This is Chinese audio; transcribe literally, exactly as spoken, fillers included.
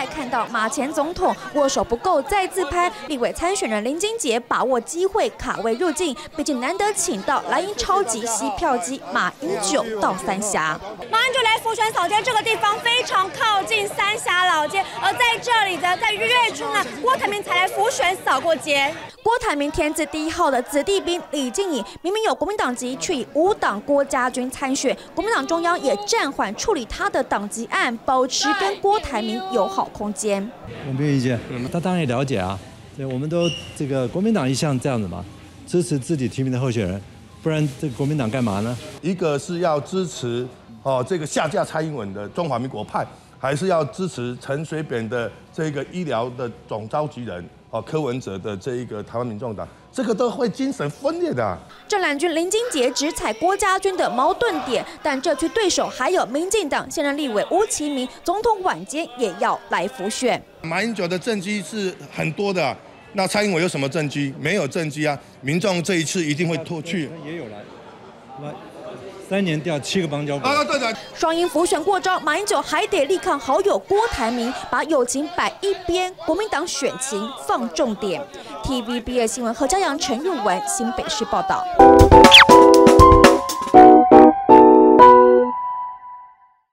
外，看到马前总统握手不够再自拍，立委参选人林金杰把握机会卡位入境，毕竟难得请到蓝营超级吸票机马英九到三峡。马英九来福选扫街这个地方非常靠近三峡老街，而在这里呢，在月初呢，郭台铭才来福选扫过街。郭台铭填字第一号的子弟兵李静颖，明明有国民党籍，却以无党郭家军参选，国民党中央也暂缓处理他的党籍案，保持跟郭台铭友好空间。 我没有意见，他当然也了解啊，对，我们都这个国民党一向这样子嘛，支持自己提名的候选人，不然这个国民党干嘛呢？ 一个是要支持哦这个下架蔡英文的中华民国派，还是要支持陈水扁的这个医疗的总召集人？ 哦，柯文哲的这一个台湾民众党，这个都会精神分裂的、啊。 郑蓝军林金杰直踩郭家军的矛盾点，但这区对手还有民进党现任立委吴其明，总统晚间也要来辅选。 马英九的政绩是很多的、啊，那蔡英文有什么政绩？没有政绩啊！民众这一次一定会脱去。 也有来，来。 三年调七个邦交国。 双赢辅选过招，马英九还得力抗好友郭台铭，把友情摆一边，国民党选情放重点。T V B 二新闻何家阳、陈玉文新北市报道。